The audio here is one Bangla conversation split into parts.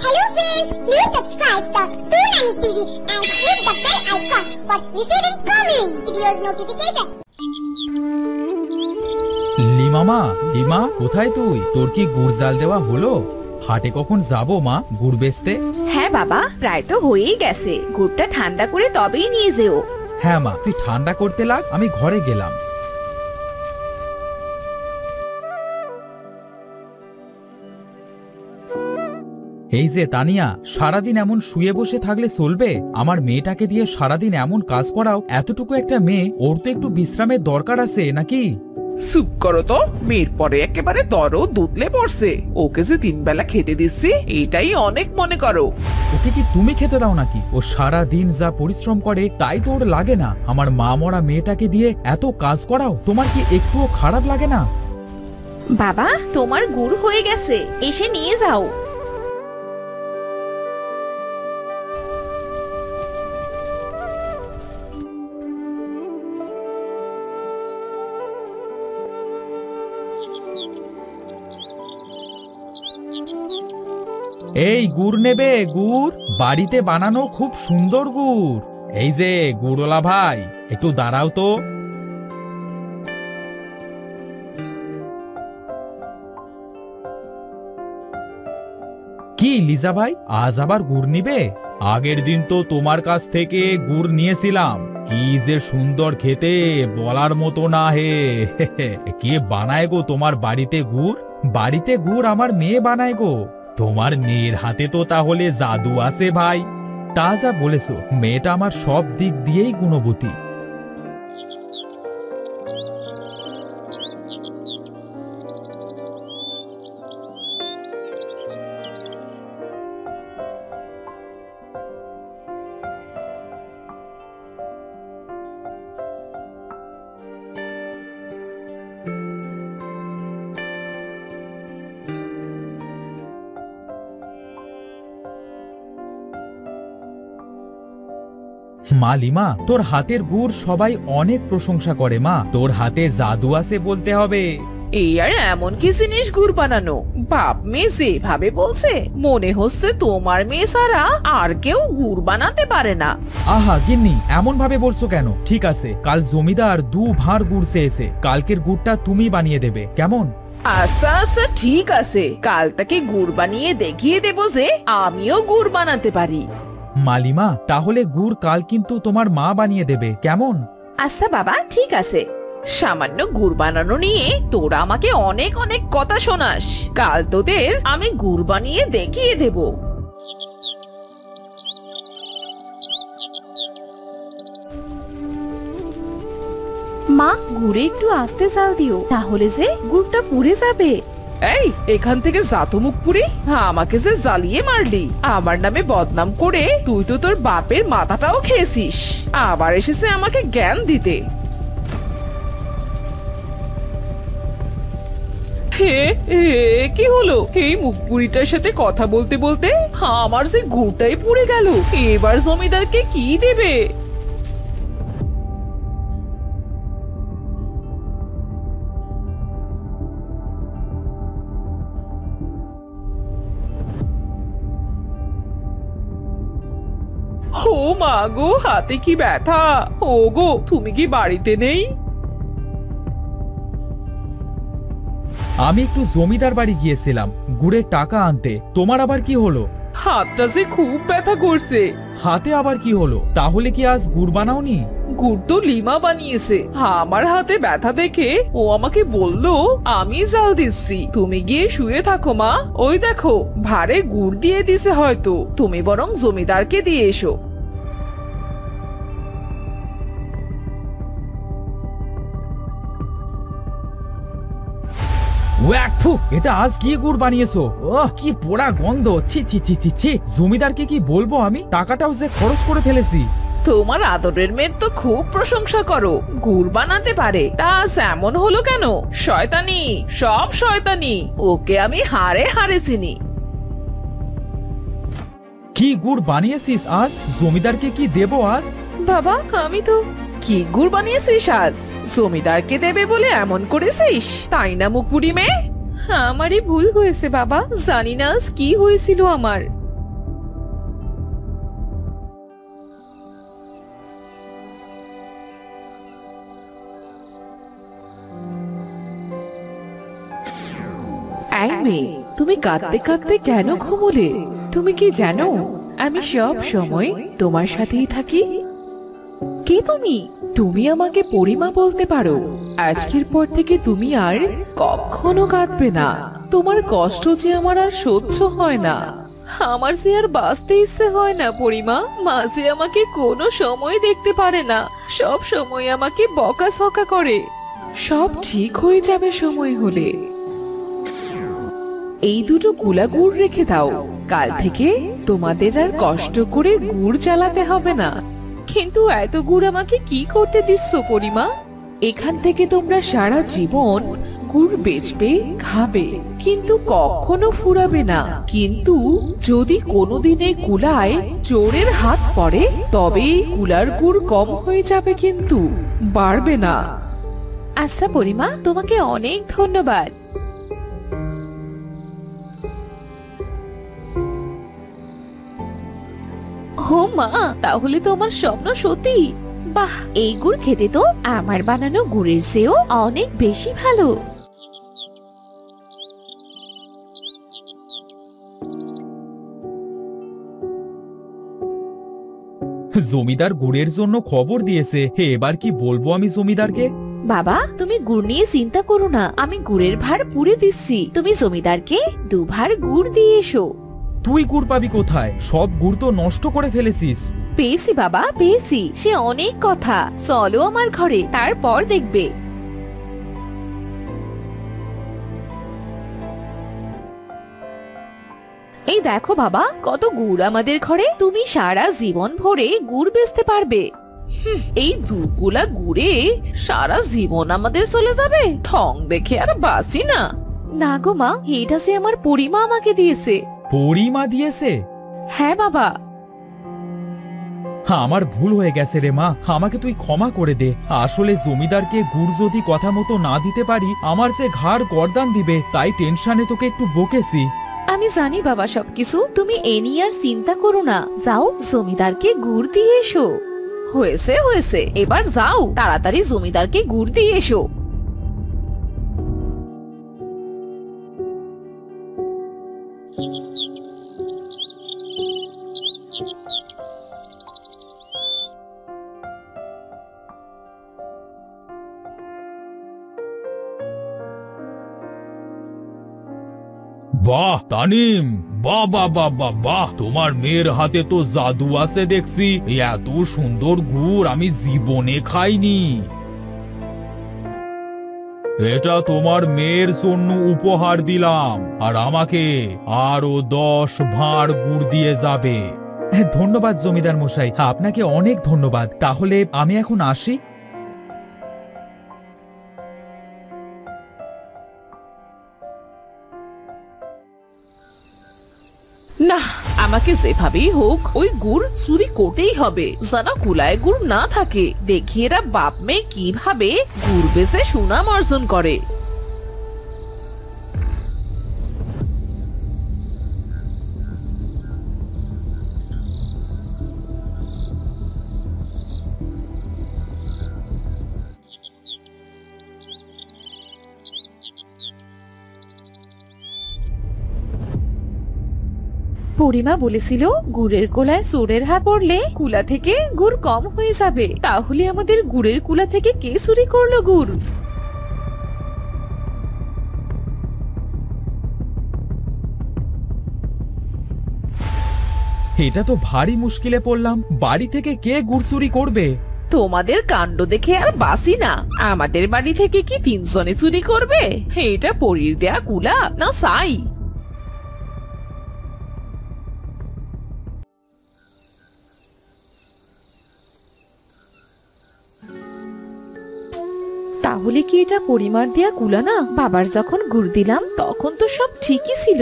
Hello friends, please subscribe the Toonami TV and click the bell icon for receiving coming videos notification. Lima, Lima কোথায় তুই? তোর কি গুড় জাল দেওয়া হলো? হাটে কখন যাবো মা গুড় বেচতে? হ্যাঁ বাবা, প্রায় তো হয়েই গেছে। গুড়টা ঠান্ডা করে তবেই নিয়ে যেও। হ্যাঁ মা, তুই ঠান্ডা করতে লাগ, আমি ঘরে গেলাম। এই যে তানিয়া, সারাদিন এমন শুয়ে বসে থাকলে চলবে? আমার মেয়েটাকে দিয়ে সারাদিন এমন কাজ করাও। এতটুকু একটা মেয়ে, ওর তো একটু বিশ্রামের দরকার আছে নাকি? চুপ করো তো, মেয়ের পরে একেবারে দরদ দুতলে পড়ছে। ওকে যে 3 বেলা খেতে দিচ্ছি এটাই অনেক মনে করো। ওকে কি তুমি খেতে দাও নাকি? ও সারা দিন যা পরিশ্রম করে তাই তো ওর লাগে না? আমার মা মরা মেয়েটাকে দিয়ে এত কাজ করাও, তোমার কি একটুও খারাপ লাগে না? বাবা, তোমার গুড় হয়ে গেছে, এসে নিয়ে যাও। এই গুড় নেবে? গুড় বাড়িতে বানানো খুব সুন্দর গুড়। এই যে গুড়ওয়ালা ভাই, একটু দাঁড়াও তো। কি লিজা ভাই, আজ আবার গুড় নিবে? আগের দিন তো তোমার কাছ থেকে গুড় নিয়েছিলাম, কি যে সুন্দর খেতে, বলার মতো না হে। কে বানায় গো তোমার বাড়িতে গুড়? বাড়িতে গুড় আমার মেয়ে বানায় গো। তোমার মেয়ের হাতে তো তাহলে জাদু আছে ভাই। তা যা বলেছো, মেয়েটা আমার সব দিক দিয়েই গুণবতী। মা লিমা, তোর হাতের গুড় সবাই অনেক প্রশংসা করে মা। তোর হাতে জাদু আছে বলতে হবে। এই আর এমন কি জিনিস গুড় বানানো? বাপ মেয়ে যেভাবে বলছে, মনে হচ্ছে তোমার মেয়ে ছাড়া আর কেউ গুড় বানাতে পারে না। আহা গিন্নি, এমন ভাবে বলছো কেন? ঠিক আছে, কাল জমিদার 2 ভাঁড় গুড় চেয়েছে, কালকের গুড়টা তুমি বানিয়ে দেবে, কেমন? আচ্ছা আচ্ছা ঠিক আছে, কাল তাকে গুড় বানিয়ে দেখিয়ে দেবো যে আমিও গুড় বানাতে পারি। মালিমা, তাহলে গুড় কাল কিন্তু তোমার মা বানিয়ে দেবে, কেমন? আচ্ছা বাবা, ঠিক আছে। সামান্য গুড় বানানো নিয়ে তোরা আমাকে অনেক অনেক কথা শোনাস, কাল তোদের আমি গুড় বানিয়ে দেখিয়ে দেব। মা, গুড়ে একটু আস্তে জাল দিও, তাহলে যে গুড়টা পুড়ে যাবে। এই, এখান থেকে যাতো মুখ পুরি, আমাকে যে জ্বালিয়ে মারলি, আমার নামে বদনাম করে তুই তো তোর বাপের মাথাটাও খেয়েছিস, আবার এসেছে আমাকে জ্ঞান দিতে। হে, কি হলো? এই মুখ পুরিটার সাথে কথা বলতে বলতে আমার যে গুড়টাই পুড়ে গেল। এবার জমিদারকে কি দেবে? ও মা গো, হাতে কি ব্যথা! ও গো, তুমি কি বাড়িতে নেই? আমি একটু জমিদার বাড়ি গিয়েছিলাম গুড়ের টাকা আনতে। তোমার আবার কি হলো? হাতটা যে খুব ব্যথা করছে। হাতে আবার কি হলো? তাহলে কি আজ গুড় বানাওনি? গুড় তো লিমা বানিয়েছে। আমার হাতে ব্যথা দেখে ও আমাকে বললো আমি জাল দিচ্ছি, তুমি গিয়ে শুয়ে থাকো মা। ওই দেখো, ভারে গুড় দিয়ে দিছে হয়তো, তুমি বরং জমিদারকে দিয়ে এসো। এটা আজ কি গুড় বানিয়েছো? ওহ, কি পোড়া গন্ধ! ছি ছি ছি ছি ছি! জমিদারকে কি বলবো আমি? টাকাটাও যে খরচ করে ফেলেছি। তোমার আদরের মেয়ের তো খুব প্রশংসা করো, গুড় বানাতে পারে, তা এমন হলো কেন? শয়তানি, সব শয়তানি। ওকে আমি হারে হারে চিনি। কি গুড় বানিয়েছিস আজ? জমিদারকে কি দেবো আজ? বাবা, আমি তো কি গুড় বানিয়েছিস আজ? জমিদারকে দেবে বলে এমন করেছিস, তাই না মুকুড়ি মেয়ে? আমারই ভুল হয়েছে বাবা, জানি না আজ কি হয়েছিল আমার। এই মেয়ে, তুমি কাঁদতে কাঁদতে কেন ঘুমোলে? তুমি কি জানো আমি সব সময় তোমার সাথেই থাকি? কে তুমি? তুমি আমাকে পরিমা বলতে পারো। আজকের পর থেকে তুমি আর কখনো কাঁদবে না। তোমার কষ্ট যে আমার আর সহ্য হয় না। আমার যে আর বাঁচতে ইচ্ছে হয় না পরিমা। মা যে আমাকে কোনো সময় দেখতে পারে না, সব সময় আমাকে বকাঝকা করে। সব ঠিক হয়ে যাবে সময় হলে। এই দুটো কুলা গুড় রেখে দাও, কাল থেকে তোমাদের আর কষ্ট করে গুড় জ্বালাতে হবে না। কিন্তু এত গুড় আমাকে কি করতে দিচ্ছ পরিমা? এখান থেকে তোমরা সারা জীবন গুড় বেচবে, খাবে, কিন্তু কখনো ফুরাবে না। কিন্তু যদি কোনোদিনে কুলায় চোরের হাত পড়ে তবে কুলার গুড় কম হয়ে যাবে, কিন্তু বাড়বে না। আচ্ছা পরিমা, তোমাকে অনেক ধন্যবাদ। ও মা, তাহলে তো আমার স্বপ্ন সত্যি। বাহ, এই গুড় খেতে তো আমার বানানো গুড়ের চেয়েও অনেক বেশি ভালো। জমিদার গুড়ের জন্য খবর দিয়েছে। এবার কি বলবো আমি জমিদারকে? বাবা, তুমি গুড় নিয়ে চিন্তা করো না, আমি গুড়ের ভাড় পুড়ে দিচ্ছি। তুমি জমিদারকে 2 ভাড় গুড় দিয়ে এসো। তুই গুড় পাবি কোথায়? সব গুড় তো নষ্ট করে ফেলেছিস। পেয়েছি বাবা, পেয়েছি। সে অনেক কথা। চলো আমার ঘরে, তারপর দেখবে। এই দেখো বাবা, কত গুড় আমাদের ঘরে। তুমি সারা জীবন ভরে গুড় বেচতে পারবে। এই 2 কুলা গুড়ে সারা জীবন আমাদের চলে যাবে? ঠং দেখে আর বাসি না। না গো মা, এটা সে আমার পরিমা আমাকে দিয়েছে। পরিমা দিয়েছে? হ্যাঁ বাবা। আমার ভুল হয়ে গেছে রে মা, আমাকে তুই ক্ষমা করে দে। আসলে জমিদারকে গুড় যদি কথা মতো না দিতে পারি, আমার সে ঘাড় গর্দান দিবে, তাই টেনশনে তোকে একটু বকেছি। আমি জানি বাবা সবকিছু, তুমি এ নিয়ে আর চিন্তা করো না। যাও, জমিদারকে গুড় দিয়ে এসো। হয়েছে হয়েছে, এবার যাও, তাড়াতাড়ি জমিদারকে গুড় দিয়ে এসো। বাহ তানিম, বাহ বাহ বাহ বাহ বাহ, তোমার মেয়ের হাতে তো জাদু আছে দেখছি। এত সুন্দর গুড় আমি জীবনে খাইনি। এটা তোমার মেয়ের জন্য উপহার দিলাম, আর আমাকে আরো 10 ভাঁড় গুড় দিয়ে যাবে। ধন্যবাদ জমিদার মশাই, আপনাকে অনেক ধন্যবাদ। তাহলে আমি এখন আসি। না, আমাকে যেভাবেই হোক ওই গুড় চুরি করতেই হবে, যেন কুলায় গুড় না থাকে। দেখি এরা বাপ মেয়ে কিভাবে গুড় বেচে সুনাম অর্জন করে। পরিমা বলেছিল গুড়ের কোলায় চোরের হাত পড়লে কুলা থেকে গুড় কম হয়ে যাবে। তাহলে আমাদের গুড়ের কুলা থেকে কে চুরি করলো গুড়? এটা তো ভারী মুশকিলে পড়লাম। বাড়ি থেকে কে গুড় চুরি করবে? তোমাদের কাণ্ড দেখে আর বাসি না। আমাদের বাড়ি থেকে কি 3 জনে চুরি করবে? এটা পরীর দেয়া কুলা না সাই? তাহলে কি এটা পরিমার দেয়া কুলা না? বাবার যখন গুড় দিলাম তখন তো সব ঠিকই ছিল।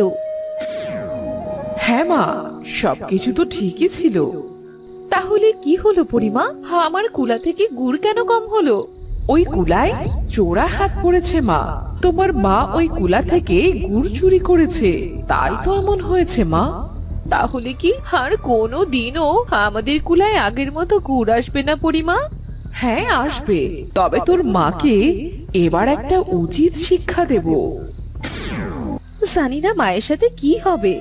হ্যাঁ মা, সবকিছু তো ঠিকই ছিল। তাহলে কি হলো পরিমা? আমার কুলা থেকে গুড় কেন কম হলো? ওই কুলায় চোরা হাত পড়েছে মা। তোমার মা ওই কুলা থেকে গুড় চুরি করেছে, তাই তো এমন হয়েছে মা। তাহলে কি আর কোনো দিনও আমাদের কুলায় আগের মতো গুড় আসবে না পরিমা? হ্যাঁ আসবে, তবে তোর মাকে এবার একটা উচিত শিক্ষা দেব। জানি না মায়ের সাথে কি হবে।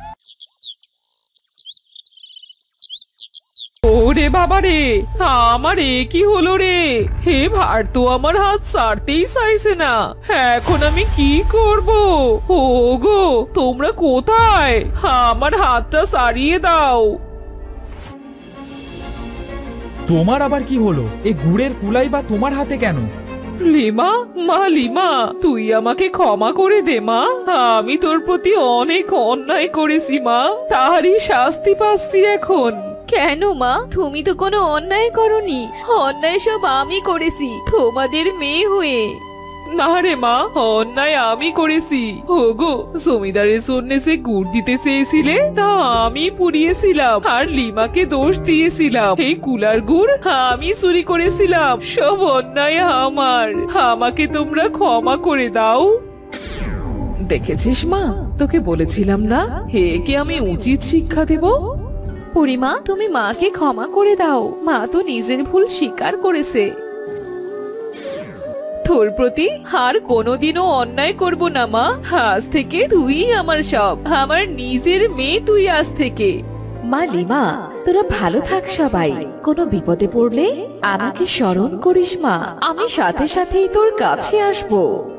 ওরে বাবা রে, আমার কি হলো রে? হে ভার তো আমার হাত ছাড়তেই চাইছে না, এখন আমি কি করব? ও গো, তোমরা কোথায়? আমার হাতটা ছাড়িয়ে দাও। তোমার আবার কি হলো? এই গুড়ের কুলাই বা তোমার হাতে কেন? লিমা, মা লিমা, তুই আমাকে ক্ষমা করে দে মা। আমি তোর প্রতি অনেক অন্যায় করেছি মা, তারই শাস্তি পাচ্ছি এখন। কেন মা, তুমি তো কোনো অন্যায় করনি। অন্যায় সব আমি করেছি তোমাদের মেয়ে হয়ে। না রে মা, অন্যায় আমি করেছি। ওগো, জমিদারের জন্য যে গুড় দিতে চেয়েছিলে তা আমি পুড়িয়েছিলাম, আর লিমাকে দোষ দিয়েছিলাম। এই কুলার গুড় আমি চুরি করেছিলাম। সব অন্যায় আমার, আমাকে তোমরা ক্ষমা করে দাও। দেখেছিস মা, তোকে বলেছিলাম না একে আমি উচিত শিক্ষা দেব। পরিমা, তুমি মাকে ক্ষমা করে দাও। মা তো নিজের ভুল স্বীকার করেছে। তোর প্রতি আর কোনোদিনও অন্যায় করব না মা। আজ থেকে তুই আমার সব, আমার নিজের মেয়ে তুই আজ থেকে। মা লিমা, তোরা ভালো থাক সবাই। কোনো বিপদে পড়লে আমাকে স্মরণ করিস মা, আমি সাথে সাথেই তোর কাছে আসবো।